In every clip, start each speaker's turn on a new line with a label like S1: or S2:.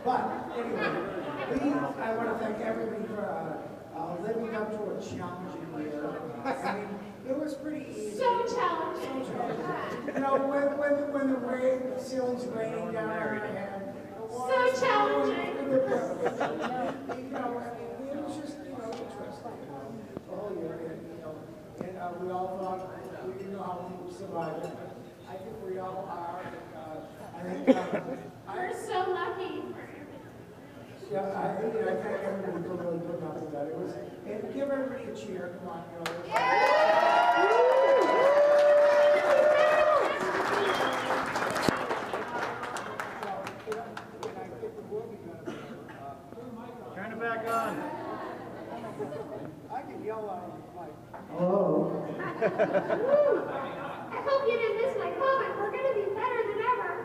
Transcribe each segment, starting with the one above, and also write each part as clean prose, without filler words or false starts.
S1: But anyway, I want to thank everybody for living up to a challenging year. I mean, it was pretty easy.
S2: So challenging.
S1: So challenging. You know, when the rain, the ceiling's raining down on our head.
S2: So challenging.
S1: You know, I mean, it was just, interesting. The whole year, and we all thought we didn't know how we would survive it. I think we all are. I think
S2: We're so lucky.
S1: yeah, I thank everybody for really putting up with that. It was, and give everybody a cheer. Come on,
S3: Turn it back on.
S1: I can yell out on the mic.
S3: Hello.
S2: I hope you didn't miss my comment. We're going to be better than ever.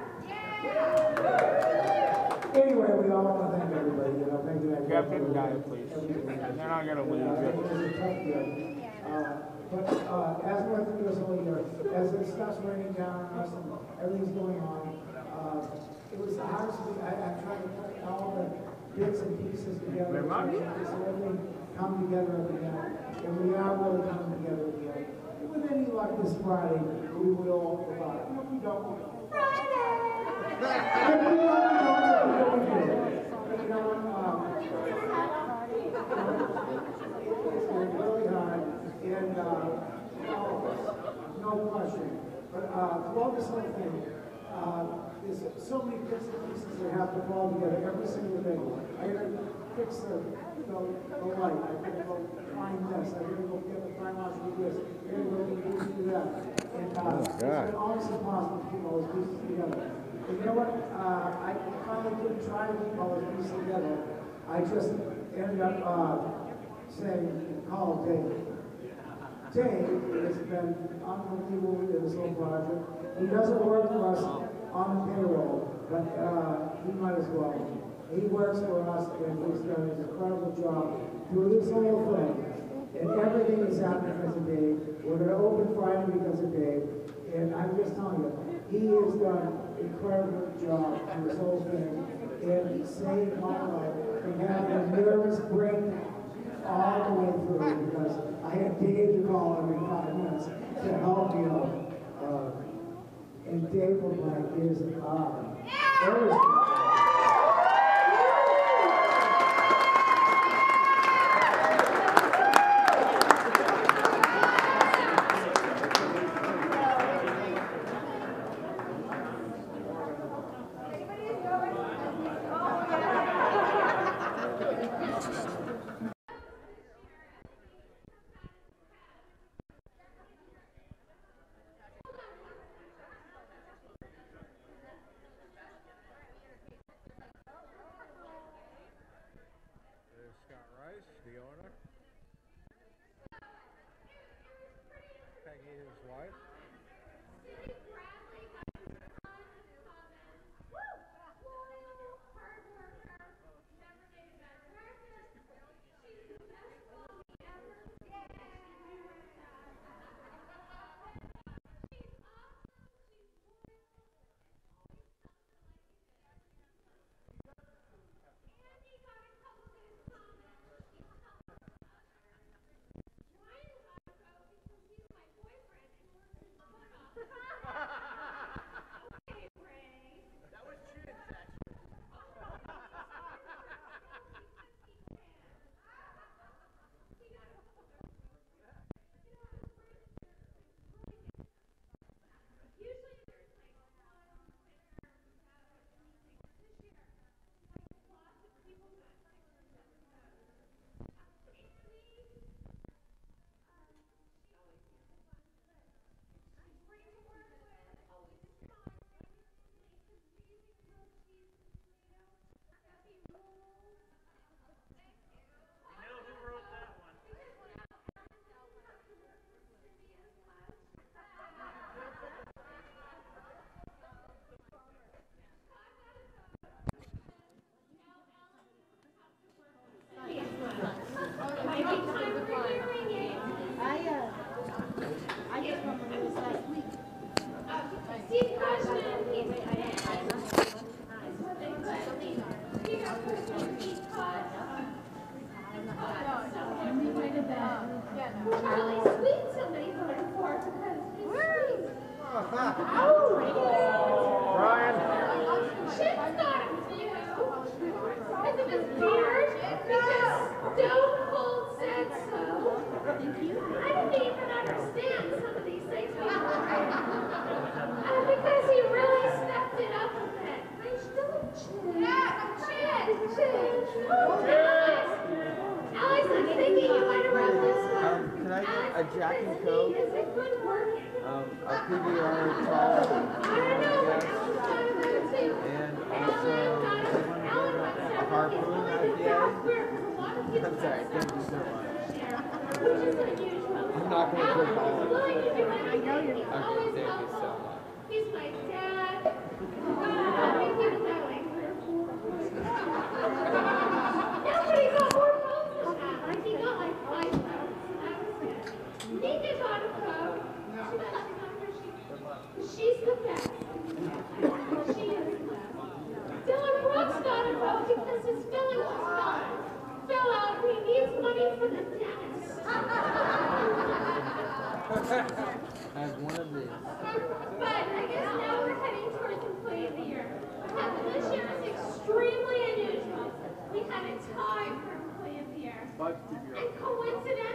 S2: Yeah.
S1: Anyway, we all want to thank everybody. Thank you.
S3: Grab him guy, please. They're not going to lose
S1: It was a tough year. But as we went through this whole year, as it starts raining down on us and everything's going on, it was the hardest thing. I tried to put all the bits and pieces together so everything come together again. And we are really coming together again. And with any luck this Friday, we will survive. If we don't, we don't.
S2: Friday!
S1: If we don't, we don't. But you know what? It's been really hard. And no question. But throughout this whole thing, there's so many bits and pieces that have to fall together every single day. I gotta fix the light. I gotta go find this. I gotta go get the time out to do this. I gotta go do that. And it's been almost impossible to keep all those pieces together. And you know what? I finally didn't try to keep all those pieces together. I just ended up saying, call Dave. Dave has been unbelievable in this whole project. He doesn't work for us on the payroll, but he might as well. He works for us, and he's done an incredible job through this whole thing. And everything is happening because of Dave. We're going to open Friday because of Dave. And I'm just telling you, he has done an incredible job through this whole thing. And he saved my life from having a nervous breakdown all the way through because I had Dave to call every 5 minutes to help me out. And Dave was like, is
S3: Scott Rice, the owner. Peggy, his wife.
S4: a Jack and Coke,
S2: Is it good work?
S4: a PBR tall,
S2: I don't know, but Alan's thought about it too.
S4: and also a harpoon IPA. I'm sorry, thank you so much.
S2: Which is unusual.
S4: I'm not going to drink all of it.
S2: Willing to do anything.
S4: Okay,
S2: He always
S4: thank you
S2: helps
S4: so
S2: out.
S4: much.
S2: He's my dad. Thank you, darling. Nobody got more phones than that. Like, he got like 5 phones. That was good. Nika got a phone. She's the best. She is the best. Dylan Brooks got a phone because his filling fell out. He needs money for the dentist.
S4: I have one of these.
S2: But I guess now we're heading towards Employee of the Year. This year is extremely unusual. We had a tie for Employee of the Year. And coincidentally,